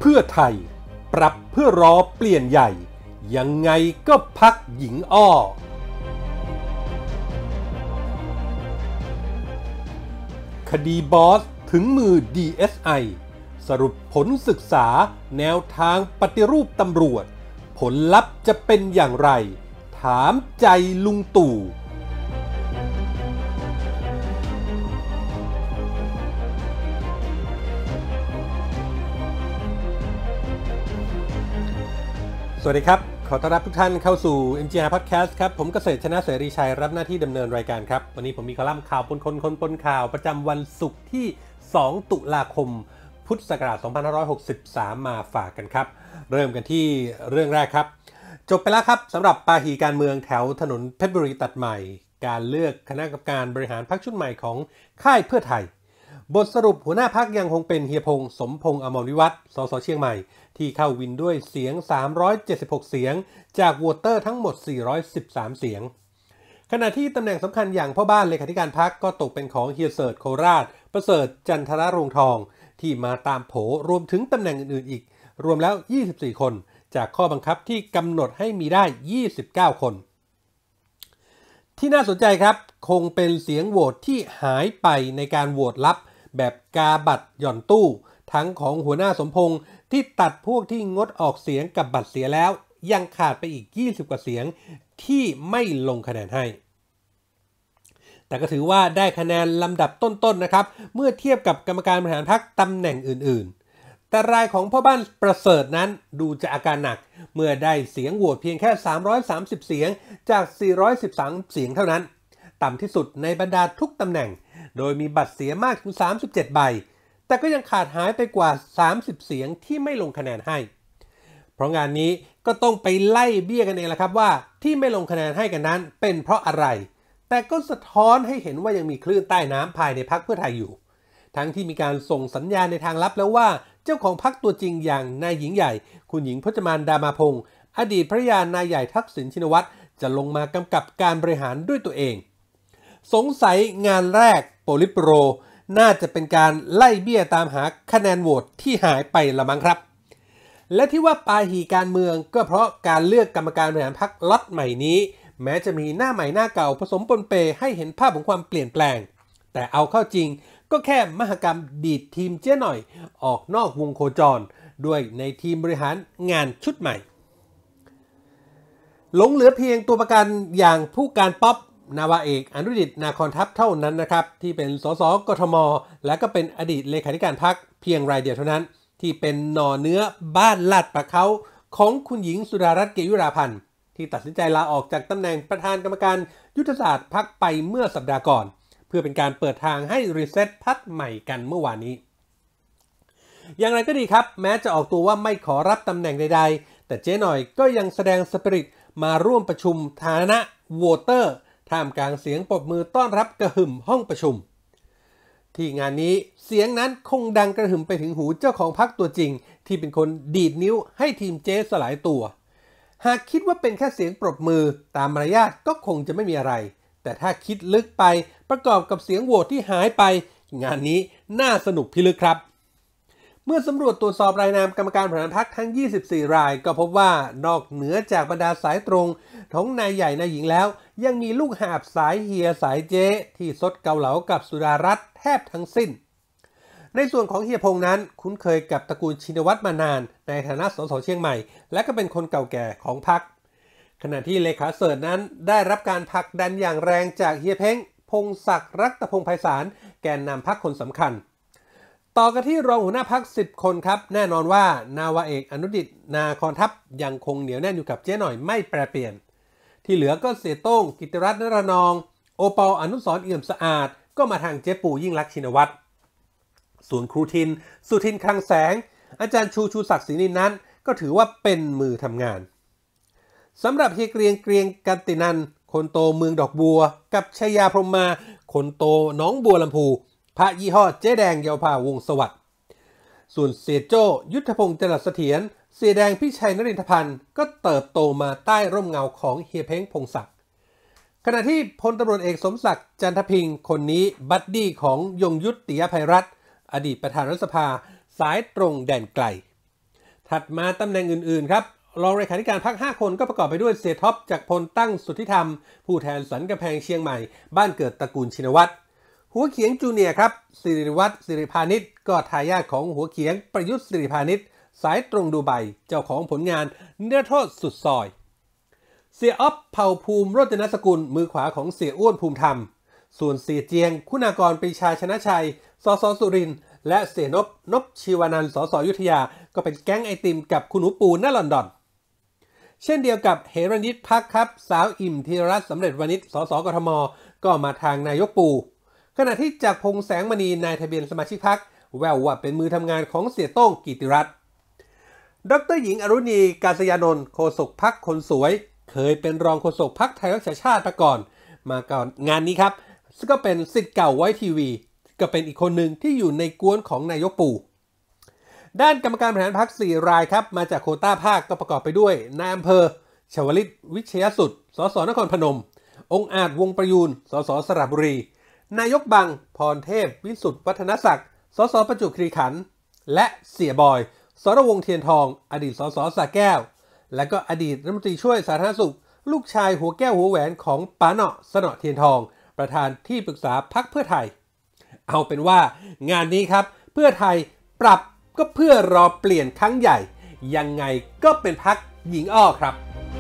พื่อไทยปรับเพื่อรอเปลี่ยนใหญ่ยังไงก็พักหญิงอ้อคดีบอสถึงมือ DSI สรุปผลศึกษาแนวทางปฏิรูปตำรวจผลลัพธ์จะเป็นอย่างไรถามใจลุงตู่สวัสดีครับขอต้อนรับทุกท่านเข้าสู่ MGR Podcast ครับผมเกษตรชนะเสรีชัยรับหน้าที่ดำเนินรายการครับวันนี้ผมมีคอลัมน์ข่าวปนคนปนข่าวประจำวันศุกร์ที่2ตุลาคมพุทธศักราช2563มาฝากกันครับเริ่มกันที่เรื่องแรกครับจบไปแล้วครับสำหรับปาหีการเมืองแถวถนนเพชรบุรีตัดใหม่การเลือกคณะกรรมการบริหารพรรคชุดใหม่ของค่ายเพื่อไทยบทสรุปหัวหน้าพรรคยังคงเป็นเฮียพงษ์สมพงษ์อมรวิวัฒน์สสเชียงใหม่ที่เข้าวินด้วยเสียง376เสียงจากโหวตเตอร์ทั้งหมด413เสียงขณะที่ตำแหน่งสำคัญอย่างพ่อบ้านเลขาธิการพรรคก็ตกเป็นของเฮียเสิร์ชโคราชประเสริฐจันทรรวงทองที่มาตามโผรวมถึงตำแหน่งอื่นๆอีกรวมแล้ว24คนจากข้อบังคับที่กำหนดให้มีได้29คนที่น่าสนใจครับคงเป็นเสียงโหวตที่หายไปในการโหวตลับแบบกาบัตรหย่อนตู้ทั้งของหัวหน้าสมพงษ์ที่ตัดพวกที่งดออกเสียงกับบัตรเสียแล้วยังขาดไปอีก20กว่าเสียงที่ไม่ลงคะแนนให้แต่ก็ถือว่าได้คะแนนลำดับต้นๆนะครับเมื่อเทียบกับกรรมการบริหารพรรคตำแหน่งอื่นๆแต่รายของพ่อบ้านประเสริฐนั้นดูจะอาการหนักเมื่อได้เสียงโหวตเพียงแค่330เสียงจาก413เสียงเท่านั้นต่ำที่สุดในบรรดาทุกตำแหน่งโดยมีบัตรเสียมากถึง37ใบแต่ก็ยังขาดหายไปกว่า30เสียงที่ไม่ลงคะแนนให้เพราะงานนี้ก็ต้องไปไล่เบี้ยกันเองแหละครับว่าที่ไม่ลงคะแนนให้กันนั้นเป็นเพราะอะไรแต่ก็สะท้อนให้เห็นว่ายังมีคลื่นใต้น้ำภายในพรรคเพื่อไทยอยู่ทั้งที่มีการส่งสัญญาณในทางลับแล้วว่าเจ้าของพรรคตัวจริงอย่างนายหญิงใหญ่คุณหญิงพจมานดามาพงศ์อดีตภรรยานายใหญ่ทักษิณชินวัตรจะลงมากำกับการบริหารด้วยตัวเองสงสัยงานแรกโปลิตบูโรน่าจะเป็นการไล่เบี้ยตามหาคะแนนโหวตที่หายไปละมั้งครับและที่ว่าปาหีการเมืองก็เพราะการเลือกกรรมการบริหารพรรคล็อตใหม่นี้แม้จะมีหน้าใหม่หน้าเก่าผสมปนเปให้เห็นภาพของความเปลี่ยนแปลงแต่เอาเข้าจริงก็แค่มหกรรมดีดทีมเจ๊หน่อยออกนอกวงโคจรด้วยในทีมบริหารงานชุดใหม่หลงเหลือเพียงตัวประกันอย่างผู้การป๊อปนาวาเอกอนุดิษฐ์นาคอนทัพเท่านั้นนะครับที่เป็นสสกทมและก็เป็นอดีตเลขาธิการพรรคเพียงรายเดียวเท่านั้นที่เป็นหน่อเนื้อบ้านลาดปะเขาของคุณหญิงสุดารัตน์เกยุราพันธ์ที่ตัดสินใจลาออกจากตำแหน่งประธานกรรมการยุทธศาสตร์พรรคไปเมื่อสัปดาห์ก่อนเพื่อเป็นการเปิดทางให้รีเซ็ตพรรคใหม่กันเมื่อวานนี้อย่างไรก็ดีครับแม้จะออกตัวว่าไม่ขอรับตำแหน่งใดๆแต่เจ๊หน่อยก็ยังแสดงสปิริตมาร่วมประชุมฐานะโหวตเตอร์ท่ามกลางเสียงปรบมือต้อนรับกระหึ่มห้องประชุมที่งานนี้เสียงนั้นคงดังกระหึ่มไปถึงหูเจ้าของพรรคตัวจริงที่เป็นคนดีดนิ้วให้ทีมเจ๊สลายตัวหากคิดว่าเป็นแค่เสียงปรบมือตามมารยาทก็คงจะไม่มีอะไรแต่ถ้าคิดลึกไปประกอบกับเสียงโหวตที่หายไปงานนี้น่าสนุกพิลึกครับเมื่อสำรวจตรวจสอบรายนามกรรมการบริหารพรรคทั้ง24รายก็พบว่านอกเหนือจากบรรดาสายตรงของนายใหญ่นายหญิงแล้วยังมีลูกหาบสายเฮียสายเจ๊ที่ซดเกาเหลากับสุดารัตน์แทบทั้งสิ้นในส่วนของเฮียพงษ์นั้นคุ้นเคยกับตระกูลชินวัตรมานานในฐานะสสเชียงใหม่และก็เป็นคนเก่าแก่ของพรรคขณะที่เลขาเสิร์ชนั้นได้รับการผลักดันอย่างแรงจากเฮียเพ้งพงศักดิ์รัตพงษ์ไพศาลแกนนำพรรคคนสำคัญต่อกันที่รองหัวหน้าพรรค10คนครับแน่นอนว่านาวาเอกอนุดิษฐ์นาคอนทัพยังคงเหนียวแน่นอยู่กับเจ๊หน่อยไม่แปรเปลี่ยนที่เหลือก็เสียโต้งกิติรัตน์นรนองโอปอลอนุสรณ์เอี่ยมสะอาดก็มาทางเจ๊ปู่ยิ่งลักษณ์ชินวัตรส่วนครูทินสุทินคลังแสงอาจารย์ชูศักดิ์ศรีนินนั้นก็ถือว่าเป็นมือทำงานสำหรับเฮียเกรียงกันตินันคนโตเมืองดอกบัวกับชยาพรหมมาคนโตน้องบัวลำพูพระยี่ห้อเจ๊แดงเยาวภาวงศ์สวัสดิ์ส่วนเสียโจ้ยุทธพงศ์จรัสเสถียรเสียแดงพิชัยนรินทพันธ์ก็เติบโตมาใต้ร่มเงาของเฮียเพ้งพงศักดิ์ขณะที่พลตำรวจเอกสมศักดิ์จันทพิงค์คนนี้บัดดี้ของยงยุทธ ติยภัยรัตน์อดีตประธานรัฐสภาสายตรงแดนไกลถัดมาตำแหน่งอื่นๆครับรองเลขาธิการพรรค5 คนก็ประกอบไปด้วยเสียท็อปจากพลตั้งสุทธิธรรมผู้แทนสันกำแพงเชียงใหม่บ้านเกิดตระกูลชินวัตรหัวเขียงจูเนียร์ครับสิริวัฒน์สิริพานิชก็ทายาทของหัวเขียงประยุทธ์สิริพานิชสายตรงดูไบเจ้าของผลงานนิรโทษสุดซอยเสียอ๊อฟเผ่าภูมิโรจนสกุลมือขวาของเสียอ้วนภูมิธรรมส่วนเสียเจียงคุณากรปรีชาชนะชัยสสสุรินทร์และเสียนพชีวานันท์สสอยุธยาก็เป็นแก๊งไอติมกับคุณหนูปูณลอนดอนเช่นเดียวกับเฮรัญยิตพักครับสาวอิ่มธีรรัตน์สำเร็จวณิชสสกทมก็มาทางนายกปูขณะที่จากพงษ์แสงมณีนายทะเบียนสมาชิกพรรคแววว่าเป็นมือทำงานของเสียโต้งกิติรัตน์ดร.หญิงอรุณีกาศยานนท์โฆษกพรรคคนสวยเคยเป็นรองโฆษกพรรคไทยรักษาชาติมาก่อนงานนี้ครับซึ่งก็เป็นศิษย์เก่าไว้ทีวีก็เป็นอีกคนหนึ่งที่อยู่ในกวนของนายกปู่ด้านกรรมการบริหารพรรค4 รายครับมาจากโควต้าภาคก็ประกอบไปด้วยนายอำเภอชวลิตวิชยสุดสสนครพนมองค์อาจวงประยูนสสสระบุรีนายกบังพรเทพวิสุทธิ์วัฒนศักดิ์สสประจวบคีรีขันธ์และเสียบอยสรวงศ์เทียนทองอดีตสสสระแก้วและก็อดีตรัฐมนตรีช่วยสาธารณสุขลูกชายหัวแก้วหัวแหวนของป๋าเนาะสนอเทียนทองประธานที่ปรึกษาพรรคเพื่อไทยเอาเป็นว่างานนี้ครับเพื่อไทยปรับก็เพื่อรอเปลี่ยนครั้งใหญ่ยังไงก็เป็นพรรคหญิงอ้อครับ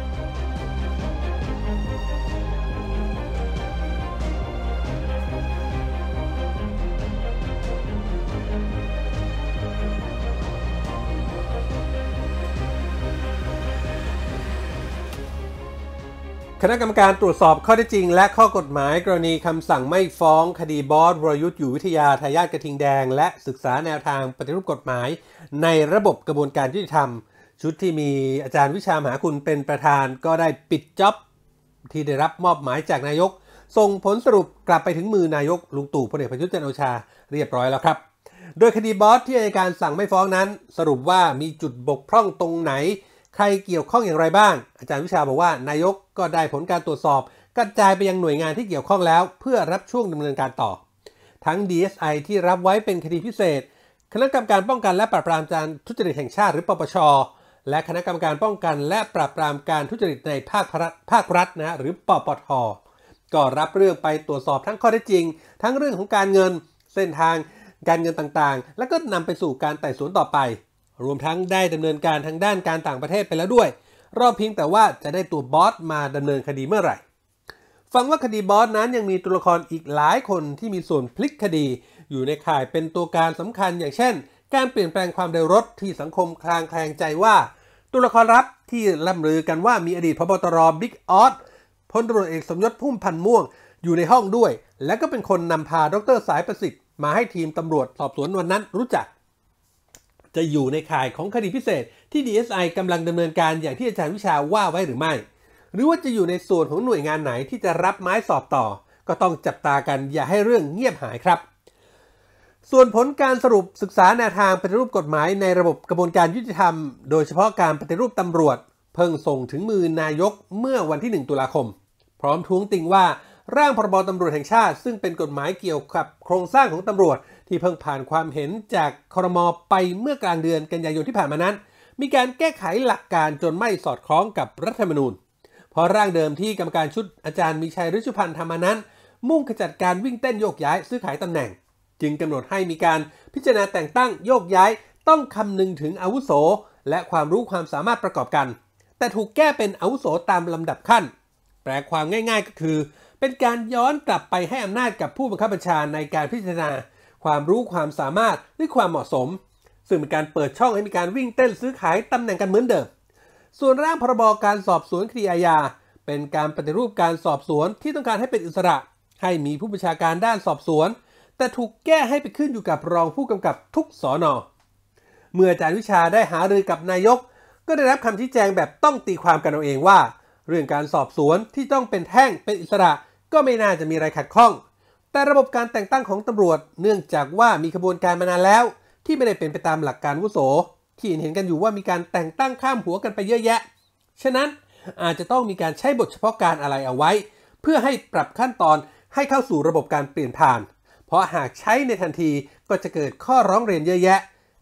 คณะกรรมการตรวจสอบข้อเท็จจริงและข้อกฎหมายกรณีคำสั่งไม่ฟ้องคดีบอสวรยุทธ์อยู่วิทยาทายาทกระทิงแดงและศึกษาแนวทางปฏิรูปกฎหมายในระบบกระบวนการยุติธรรมชุดที่มีอาจารย์วิชามหาคุณเป็นประธานก็ได้ปิดจ็อบที่ได้รับมอบหมายจากนายกส่งผลสรุปกลับไปถึงมือนายกลุงตู่พลเอกประยุทธ์จันทร์โอชาเรียบร้อยแล้วครับโดยคดีบอสที่อัยการสั่งไม่ฟ้องนั้นสรุปว่ามีจุดบกพร่องตรงไหนใครเกี่ยวข้องอย่างไรบ้างอาจารย์วิชาบอกว่านายกก็ได้ผลการตรวจสอบกระจายไปยังหน่วยงานที่เกี่ยวข้องแล้วเพื่อรับช่วงดำเนินการต่อทั้ง DSI ที่รับไว้เป็นคดีพิเศษคณะกรรมการป้องกันและปราบปรามการทุจริตแห่งชาติหรือปปชและคณะกรรมการป้องกันและปราบปรามการทุจริตในภาครัฐนะหรือปปทก็รับเรื่องไปตรวจสอบทั้งข้อเท็จจริงทั้งเรื่องของการเงินเส้นทางการเงินต่างๆและก็นำไปสู่การไต่สวนต่อไปรวมทั้งได้ดำเนินการทางด้านการต่างประเทศไปแล้วด้วยรอบเพียงแต่ว่าจะได้ตัวบอสมาดำเนินคดีเมื่อไหร่ฟังว่าคดีบอสนั้นยังมีตัวละครอีกหลายคนที่มีส่วนพลิกคดีอยู่ในข่ายเป็นตัวการสำคัญอย่างเช่นการเปลี่ยนแปลงความเร็วรถที่สังคมคลางแคลงใจว่าตัวละครลับที่ล่ำลือกันว่ามีอดีตพบตรบิ๊กออสพลตำรวจเอกสมยศพุ่มพันธ์ม่วงอยู่ในห้องด้วยและก็เป็นคนนำพาดร.สายประสิทธิ์มาให้ทีมตำรวจสอบสวนวันนั้นรู้จักจะอยู่ในข่ายของคดีพิเศษที่ DSI กำลังดำเนินการอย่างที่อาจารย์วิชาว่าไว้หรือไม่หรือว่าจะอยู่ในส่วนของหน่วยงานไหนที่จะรับไม้สอบต่อก็ต้องจับตากันอย่าให้เรื่องเงียบหายครับส่วนผลการสรุปศึกษาแนวทางปฏิรูปกฎหมายในระบบกระบวนการยุติธรรมโดยเฉพาะการปฏิรูปตำรวจเพิ่งส่งถึงมือนายกเมื่อวันที่1 ตุลาคมพร้อมท้วงติงว่าร่างพรบตำรวจแห่งชาติซึ่งเป็นกฎหมายเกี่ยวกับโครงสร้างของตำรวจที่เพิ่งผ่านความเห็นจากครม.ไปเมื่อกลางเดือนกันยายนที่ผ่านมานั้นมีการแก้ไขหลักการจนไม่สอดคล้องกับรัฐธรรมนูญเพราะร่างเดิมที่กรรมการชุดอาจารย์มีชัยฤชุพันธ์ทำมานั้นมุ่งขจัดการวิ่งเต้นโยกย้ายซื้อขายตำแหน่งจึงกำหนดให้มีการพิจารณาแต่งตั้งโยกย้ายต้องคำนึงถึงอาวุโสและความรู้ความสามารถประกอบกันแต่ถูกแก้เป็นอาวุโสตามลำดับขั้นแปลความง่ายๆก็คือเป็นการย้อนกลับไปให้อำนาจกับผู้บังคับบัญชาในการพิจารณาความรู้ความสามารถหรือความเหมาะสมซึ่งเป็นการเปิดช่องให้มีการวิ่งเต้นซื้อขายตำแหน่งกันเหมือนเดิมส่วนร่างพรบการสอบสวนคดีอาญาเป็นการปฏิรูปการสอบสวนที่ต้องการให้เป็นอิสระให้มีผู้บัญชาการด้านสอบสวนแต่ถูกแก้ให้ไปขึ้นอยู่กับรองผู้กำกับทุกสน.เมื่ออาจารย์วิชาได้หารือกับนายกก็ได้รับคำชี้แจงแบบต้องตีความกันเอาเองว่าเรื่องการสอบสวนที่ต้องเป็นแท่งเป็นอิสระก็ไม่น่าจะมีอะไรขัดข้องแต่ระบบการแต่งตั้งของตำรวจเนื่องจากว่ามีขบวนการมานานแล้วที่ไม่ได้เป็นไปตามหลักการอาวุโสที่เห็นกันอยู่ว่ามีการแต่งตั้งข้ามหัวกันไปเยอะแยะฉะนั้นอาจจะต้องมีการใช้บทเฉพาะการอะไรเอาไว้เพื่อให้ปรับขั้นตอนให้เข้าสู่ระบบการเปลี่ยนผ่านเพราะหากใช้ในทันทีก็จะเกิดข้อร้องเรียนเยอะแยะ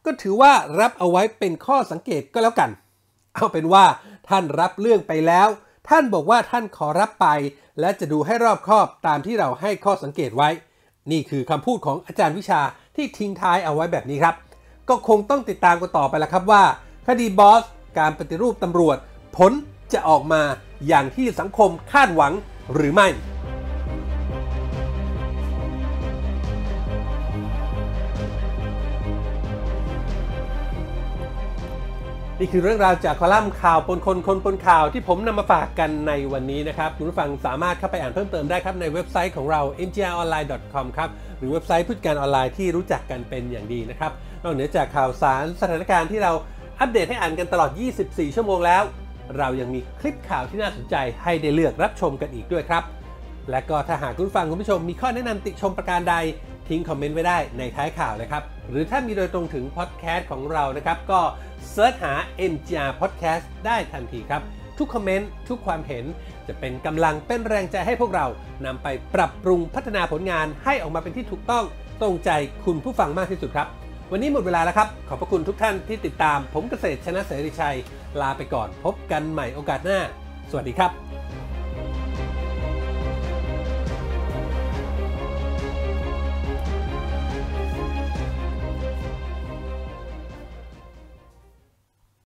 ก็ถือว่ารับเอาไว้เป็นข้อสังเกตก็แล้วกันเอาเป็นว่าท่านรับเรื่องไปแล้วท่านบอกว่าท่านขอรับไปและจะดูให้รอบคอบตามที่เราให้ข้อสังเกตไว้นี่คือคำพูดของอาจารย์วิชาที่ทิ้งท้ายเอาไว้แบบนี้ครับก็คงต้องติดตามกันต่อไปละครับว่าคดีบอสการปฏิรูปตำรวจผลจะออกมาอย่างที่สังคมคาดหวังหรือไม่นี่คือเรื่องราวจากคอลัมน์ข่าวปนคนคนปนข่าวที่ผมนำมาฝากกันในวันนี้นะครับคุณผู้ฟังสามารถเข้าไปอ่านเพิ่มเติมได้ครับในเว็บไซต์ของเรา mgronline.com ครับหรือเว็บไซต์ผู้จัดการออนไลน์ที่รู้จักกันเป็นอย่างดีนะครับนอกเหนือจากข่าวสารสถานการณ์ที่เราอัปเดตให้อ่านกันตลอด24ชั่วโมงแล้วเรายังมีคลิปข่าวที่น่าสนใจให้ได้เลือกรับชมกันอีกด้วยครับและก็ถ้าหากคุณผู้ชมมีข้อแนะนำติชมประการใดทิ้งคอมเมนต์ไว้ได้ในท้ายข่าวเลยครับหรือถ้ามีโดยตรงถึงพอดแคสต์ของเรานะครับก็เสิร์ชหา MGR Podcast ได้ทันทีครับทุกคอมเมนต์ทุกความเห็นจะเป็นกำลังเป็นแรงใจให้พวกเรานำไปปรับปรุงพัฒนาผลงานให้ออกมาเป็นที่ถูกต้องตรงใจคุณผู้ฟังมากที่สุดครับวันนี้หมดเวลาแล้วครับขอบพระคุณทุกท่านที่ติดตามผมเกษตรชนะเสรีชัยลาไปก่อนพบกันใหม่โอกาสหน้าสวัสดีครับ